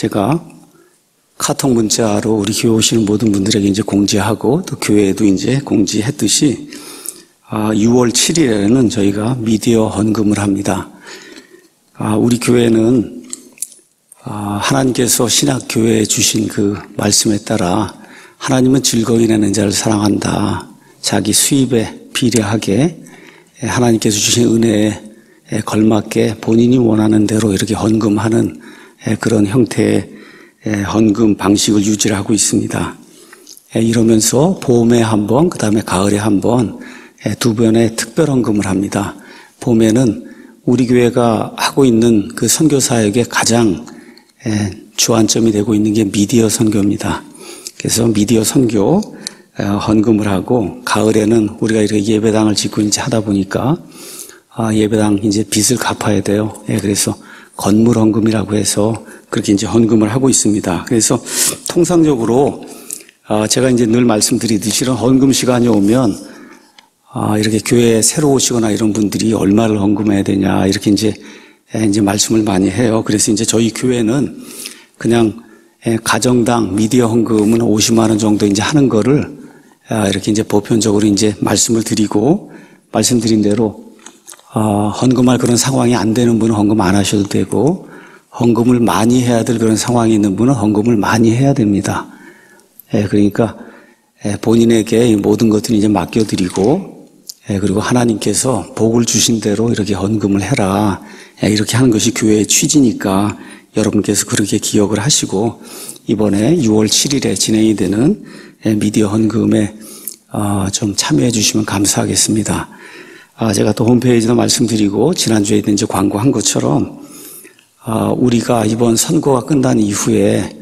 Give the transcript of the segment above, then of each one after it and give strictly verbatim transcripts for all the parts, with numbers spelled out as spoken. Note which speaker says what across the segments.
Speaker 1: 제가 카톡 문자로 우리 교회 오시는 모든 분들에게 이제 공지하고 또 교회에도 이제 공지했듯이 유월 칠일에는 저희가 미디어 헌금을 합니다. 우리 교회는 하나님께서 신약교회에 주신 그 말씀에 따라 하나님은 즐거이 내는 자를 사랑한다. 자기 수입에 비례하게 하나님께서 주신 은혜에 걸맞게 본인이 원하는 대로 이렇게 헌금하는 그런 형태의 헌금 방식을 유지를 하고 있습니다. 이러면서 봄에 한 번, 그 다음에 가을에 한 번 두 번의 특별 헌금을 합니다. 봄에는 우리 교회가 하고 있는 그 선교 사역의 가장 주안점이 되고 있는 게 미디어 선교입니다. 그래서 미디어 선교 헌금을 하고, 가을에는 우리가 이렇게 예배당을 짓고 이제 하다 보니까 예배당 이제 빚을 갚아야 돼요. 그래서 건물 헌금이라고 해서 그렇게 이제 헌금을 하고 있습니다. 그래서 통상적으로 제가 이제 늘 말씀드리듯이 이런 헌금 시간이 오면 이렇게 교회에 새로 오시거나 이런 분들이 얼마를 헌금해야 되냐 이렇게 이제 이제 말씀을 많이 해요. 그래서 이제 저희 교회는 그냥 가정당 미디어 헌금은 오십만 원 정도 이제 하는 거를 이렇게 이제 보편적으로 이제 말씀을 드리고, 말씀드린 대로 어, 헌금할 그런 상황이 안 되는 분은 헌금 안 하셔도 되고, 헌금을 많이 해야 될 그런 상황이 있는 분은 헌금을 많이 해야 됩니다. 예, 그러니까 본인에게 이 모든 것들을 이제 맡겨드리고, 예, 그리고 하나님께서 복을 주신 대로 이렇게 헌금을 해라. 예, 이렇게 하는 것이 교회의 취지니까 여러분께서 그렇게 기억을 하시고, 이번에 유월 칠일에 진행이 되는 미디어 헌금에 어, 좀 참여해 주시면 감사하겠습니다. 아, 제가 또 홈페이지도 말씀드리고 지난주에 이제 광고한 것처럼 아, 우리가 이번 선거가 끝난 이후에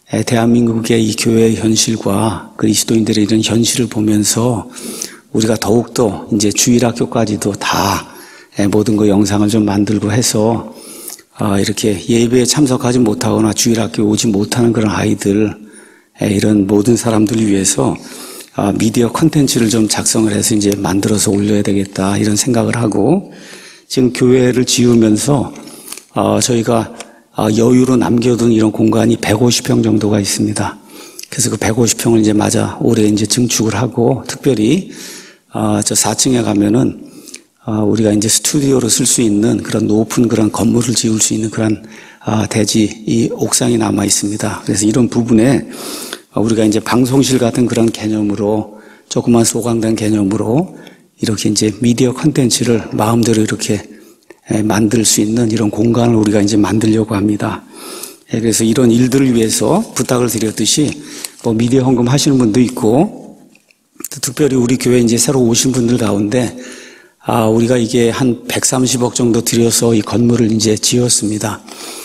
Speaker 1: 대한민국의 이 교회의 현실과 그리스도인들의 이런 현실을 보면서 우리가 더욱더 이제 주일학교까지도 다 모든 거 영상을 좀 만들고 해서 아, 이렇게 예배에 참석하지 못하거나 주일학교에 오지 못하는 그런 아이들, 이런 모든 사람들을 위해서 아, 미디어 콘텐츠를 좀 작성을 해서 이제 만들어서 올려야 되겠다 이런 생각을 하고, 지금 교회를 지으면서 어, 저희가 어, 여유로 남겨둔 이런 공간이 백오십 평 정도가 있습니다. 그래서 그 백오십 평을 이제 마저 올해 이제 증축을 하고, 특별히 어, 저 사 층에 가면은 어, 우리가 이제 스튜디오로 쓸 수 있는 그런 높은 그런 건물을 지을 수 있는 그런 어, 대지 이 옥상이 남아 있습니다. 그래서 이런 부분에 우리가 이제 방송실 같은 그런 개념으로, 조그만 소강당 개념으로 이렇게 이제 미디어 콘텐츠를 마음대로 이렇게 만들 수 있는 이런 공간을 우리가 이제 만들려고 합니다. 그래서 이런 일들을 위해서 부탁을 드렸듯이 뭐 미디어 헌금 하시는 분도 있고, 특별히 우리 교회 이제 새로 오신 분들 가운데 아, 우리가 이게 한 백삼십억 정도 들여서 이 건물을 이제 지었습니다.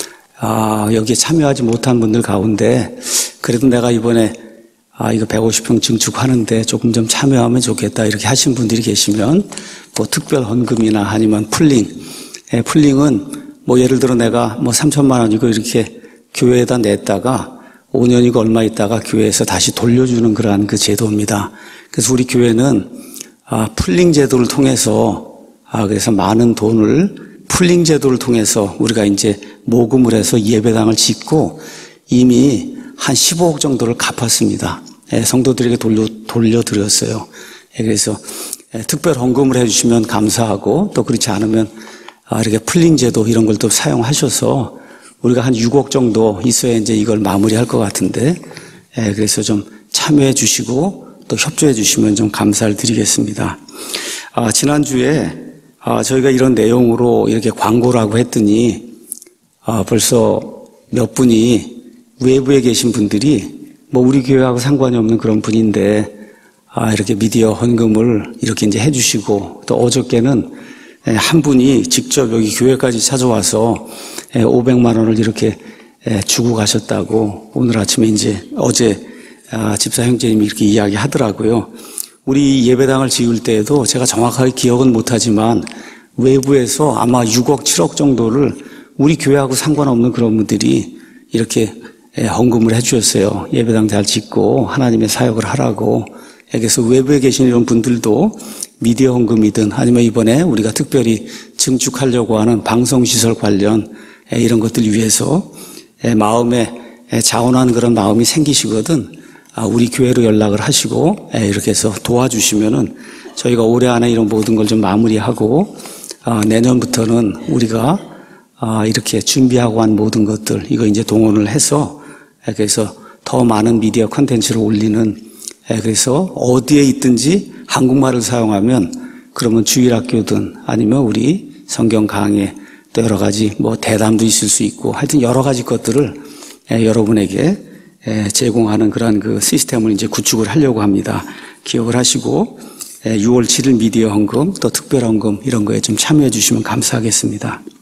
Speaker 1: 아, 여기에 참여하지 못한 분들 가운데 그래도 내가 이번에 아, 이거 백오십 평 증축하는데 조금 좀 참여하면 좋겠다 이렇게 하신 분들이 계시면 뭐 특별 헌금이나 아니면 풀링, 예, 풀링은 뭐 예를 들어 내가 뭐 삼천만 원이고 이렇게 교회에다 냈다가 오 년이고 얼마 있다가 교회에서 다시 돌려주는 그러한 그 제도입니다. 그래서 우리 교회는 아, 풀링 제도를 통해서 아, 그래서 많은 돈을 풀링 제도를 통해서 우리가 이제 모금을 해서 예배당을 짓고 이미 한 십오억 정도를 갚았습니다. 예, 성도들에게 돌려, 돌려드렸어요. 예, 그래서 예, 특별 헌금을 해주시면 감사하고, 또 그렇지 않으면 아, 이렇게 풀링 제도 이런 걸 또 사용하셔서 우리가 한 육억 정도 있어야 이제 이걸 마무리할 것 같은데, 예, 그래서 좀 참여해 주시고 또 협조해 주시면 좀 감사를 드리겠습니다. 아, 지난주에 아, 저희가 이런 내용으로 이렇게 광고라고 했더니 아, 벌써 몇 분이 외부에 계신 분들이 뭐 우리 교회하고 상관이 없는 그런 분인데 아, 이렇게 미디어 헌금을 이렇게 이제 해주시고, 또 어저께는 한 분이 직접 여기 교회까지 찾아와서 오백만 원을 이렇게 주고 가셨다고 오늘 아침에 이제 어제 집사 형제님이 이렇게 이야기하더라고요. 우리 예배당을 지을 때에도 제가 정확하게 기억은 못하지만 외부에서 아마 육억, 칠억 정도를 우리 교회하고 상관없는 그런 분들이 이렇게 헌금을 해주셨어요. 예배당 잘 짓고 하나님의 사역을 하라고. 그래서 외부에 계신 이런 분들도 미디어 헌금이든 아니면 이번에 우리가 특별히 증축하려고 하는 방송시설 관련 이런 것들 위해서 마음에 자원하는 그런 마음이 생기시거든 우리 교회로 연락을 하시고 이렇게 해서 도와주시면은 저희가 올해 안에 이런 모든 걸 좀 마무리하고 내년부터는 우리가 이렇게 준비하고 한 모든 것들 이거 이제 동원을 해서 그래서 더 많은 미디어 콘텐츠를 올리는 그래서 어디에 있든지 한국말을 사용하면 그러면 주일학교든 아니면 우리 성경 강의 또 여러 가지 뭐 대담도 있을 수 있고 하여튼 여러 가지 것들을 여러분에게 제공하는 그런 그 시스템을 이제 구축을 하려고 합니다. 기억을 하시고 유월 칠일 미디어 헌금 또 특별 헌금 이런 거에 좀 참여해 주시면 감사하겠습니다.